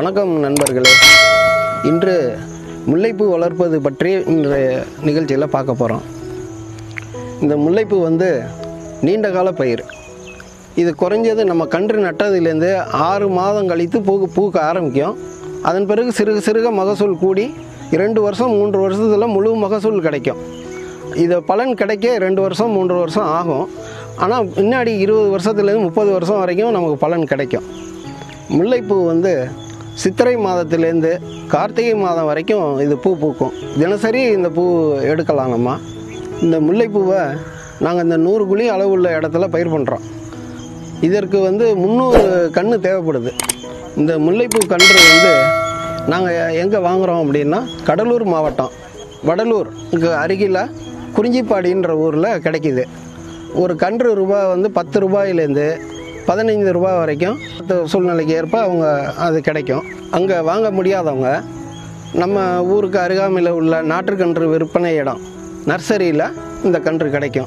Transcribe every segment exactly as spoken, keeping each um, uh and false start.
வணக்கம் நண்பர்களே. இன்று முல்லைப்பூ வளர்ப்பது பற்றி இன்றைய நிகழ்ச்சியில் பார்க்க போகிறோம். இந்த முல்லைப்பூ வந்து நீண்ட கால பயிர். இது குறைஞ்சது நம்ம கன்று நட்டதுலேருந்து ஆறு மாதம் கழித்து பூ பூக்க ஆரம்பிக்கும். அதன் பிறகு சிறுக சிறுக மகசூல் கூடி இரண்டு வருஷம் மூன்று வருஷத்தில் முழு மகசூல் கிடைக்கும். இது பலன் கிடைக்க ரெண்டு வருஷம் மூன்று வருஷம் ஆகும். ஆனால் முன்னாடி இருபது வருஷத்துலேருந்து முப்பது வருஷம் வரைக்கும் நமக்கு பலன் கிடைக்கும். முல்லைப்பூ வந்து சித்திரை மாதத்திலேருந்து கார்த்திகை மாதம் வரைக்கும் இது பூ பூக்கும். தினசரி இந்த பூ எடுக்கலாம். நம்ம இந்த முல்லைப்பூவை நாங்கள் இந்த நூறு குழி அளவுள்ள இடத்துல பயிர் பண்ணுறோம். இதற்கு வந்து முந்நூறு கன்று தேவைப்படுது. இந்த முல்லைப்பூ கன்று வந்து நாங்கள் எங்கே வாங்குகிறோம் அப்படின்னா கடலூர் மாவட்டம் வடலூர் இங்கே அருகில் குறிஞ்சிப்பாடின்ற ஊரில் கிடைக்கிது. ஒரு கன்று ரூபாய் வந்து பத்து ரூபாயிலேருந்து பதினைந்து ரூபாய் வரைக்கும் சூழ்நிலைக்கு ஏற்ப அவங்க அது கிடைக்கும். அங்கே வாங்க முடியாதவங்க நம்ம ஊருக்கு அருகாமையில் உள்ள நாற்றுக்கன்று விற்பனை இடம் நர்சரியில் இந்த கன்று கிடைக்கும்.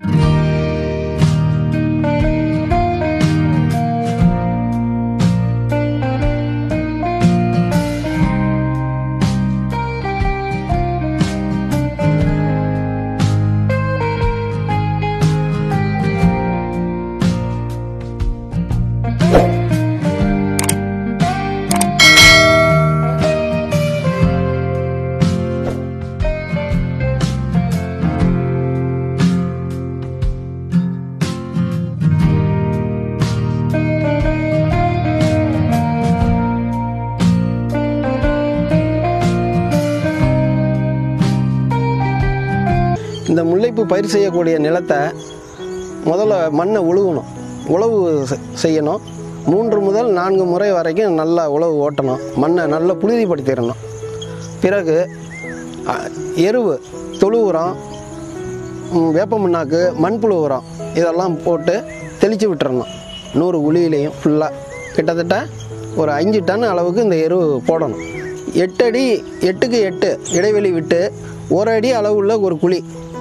இந்த முல்லைப்பூ பயிர் செய்யக்கூடிய நிலத்தை முதல்ல மண்ணை உழுவணும், உழவு செய்யணும். மூன்று முதல் நான்கு முறை வரைக்கும் நல்லா உழவு ஓட்டணும். மண்ணை நல்லா புழுதிப்படுத்திடணும். பிறகு எருவு, தொழு உரம், வேப்ப முன்னாக்கு, மண்புழு உரம் இதெல்லாம் போட்டு தெளித்து விட்டுறணும். நூறு குழியிலையும் ஃபுல்லாக கிட்டத்தட்ட ஒரு அஞ்சு டன் அளவுக்கு இந்த எருவு போடணும். எட்டு அடி எட்டுக்கு எட்டு இடைவெளி விட்டு ஒரு அடி அளவுள்ள ஒரு குழி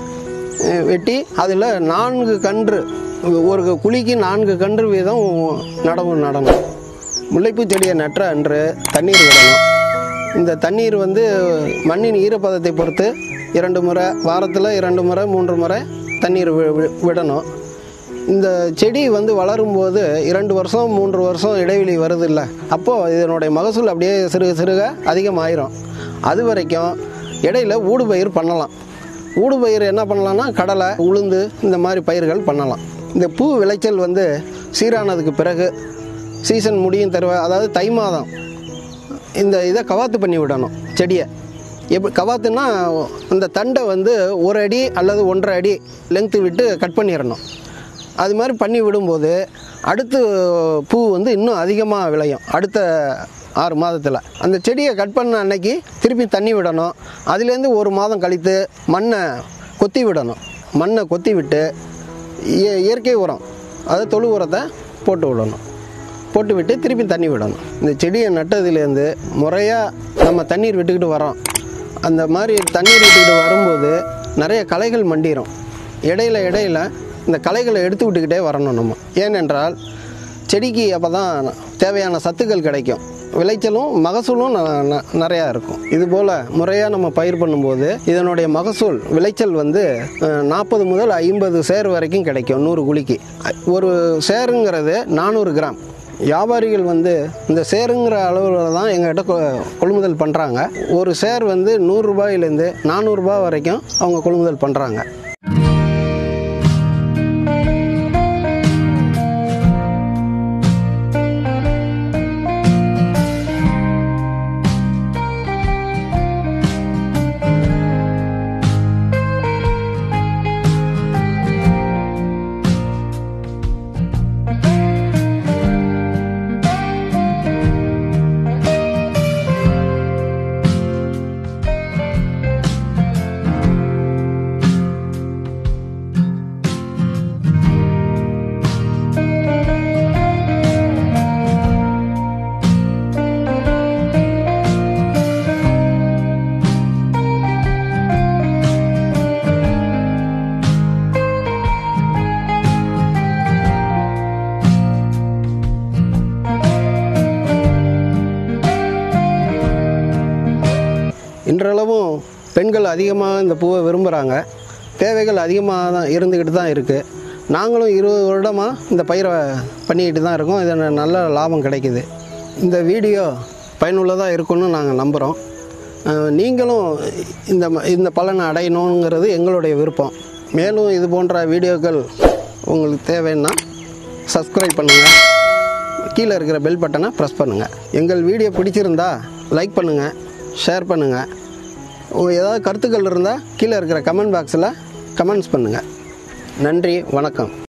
வெட்டி அதில் நான்கு கன்று, ஒரு குழிக்கு நான்கு கன்று வீதம் நடவு நடணும். முல்லைப்பூ செடியை நட்ட அன்று தண்ணீர் விடணும். இந்த தண்ணீர் வந்து மண்ணின் ஈரப்பதத்தை பொறுத்து இரண்டு முறை, வாரத்தில் இரண்டு முறை மூன்று முறை தண்ணீர் விடணும். இந்த செடி வந்து வளரும்போது இரண்டு வருஷம் மூன்று வருஷம் இடைவெளி வருது இல்லை, அப்போது இதனுடைய மகசூல் அப்படியே சிறுக சிறுக அதிகமாயிரும். அது வரைக்கும் இடையில ஊடு பயிர் பண்ணலாம். ஊடு பயிர் என்ன பண்ணலான்னா கடலை, உளுந்து இந்த மாதிரி பயிர்கள் பண்ணலாம். இந்த பூ விளைச்சல் வந்து சீரானதுக்கு பிறகு சீசன் முடியும் தருவ, அதாவது தை மாதம் இந்த இதை கவாத்து பண்ணி விடணும். செடியை எப்படி கவாத்துன்னா அந்த தண்டை வந்து ஒரு அடி அல்லது ஒன்றரை அடி லெங்க்த்து விட்டு கட் பண்ணிடணும். அது மாதிரி பண்ணி விடும்போது அடுத்து பூ வந்து இன்னும் அதிகமாக விளையும். அடுத்த ஆறு மாதத்தில் அந்த செடியை கட் பண்ண அன்னைக்கு திருப்பி தண்ணி விடணும். அதுலேருந்து ஒரு மாதம் கழித்து மண்ணை கொத்தி விடணும். மண்ணை கொத்தி விட்டு இயற்கை உரம், அதாவது தொழு உரத்தை போட்டு விடணும். போட்டு விட்டு திருப்பி தண்ணி விடணும். இந்த செடியை நட்டதுலேருந்து முறையாக நம்ம தண்ணீர் விட்டுக்கிட்டு வரோம். அந்த மாதிரி தண்ணீர் விட்டுக்கிட்டு வரும்போது நிறைய களைகள் மண்டிடும். இடையில இடையில இந்த களைகளை எடுத்து விட்டுக்கிட்டே வரணும் நம்ம. ஏனென்றால் செடிக்கு அப்போ தான் தேவையான சத்துக்கள் கிடைக்கும். விளைச்சலும் மகசூலும் நிறையா இருக்கும். இதுபோல் முறையாக நம்ம பயிர் பண்ணும்போது இதனுடைய மகசூல் விளைச்சல் வந்து நாற்பது முதல் ஐம்பது சேர் வரைக்கும் கிடைக்கும். நூறு குழிக்கு ஒரு சேருங்கிறது நானூறு கிராம். வியாபாரிகள் வந்து இந்த சேருங்கிற அளவில் தான் எங்கள்கிட்ட கொள்முதல் பண்ணுறாங்க. ஒரு சேர் வந்து நூறுரூபாயிலேருந்து நானூறுரூபா வரைக்கும் அவங்க கொள்முதல் பண்ணுறாங்க. பெண்கள் அதிகமாக இந்த பூவை விரும்புகிறாங்க. தேவைகள் அதிகமாக தான் இருந்துக்கிட்டு தான் இருக்குது. நாங்களும் இருபது வருடமாக இந்த பயிரை பண்ணிக்கிட்டு தான் இருக்கோம். இதில் நல்ல லாபம் கிடைக்குது. இந்த வீடியோ பயனுள்ளதாக இருக்குன்னு நாங்கள் நம்புகிறோம். நீங்களும் இந்த இந்த பலனை அடையணுங்கிறது எங்களுடைய விருப்பம். மேலும் இது போன்ற வீடியோக்கள் உங்களுக்கு தேவைன்னா சப்ஸ்கிரைப் பண்ணுங்கள். கீழே இருக்கிற பெல் பட்டனை ப்ரெஸ் பண்ணுங்கள். எங்கள் வீடியோ பிடிச்சிருந்தா லைக் பண்ணுங்கள், ஷேர் பண்ணுங்கள். ஏதாவது கருத்துக்கள் இருந்தால் கீழே இருக்கிற கமெண்ட் பாக்ஸில் கமெண்ட்ஸ் பண்ணுங்கள். நன்றி, வணக்கம்.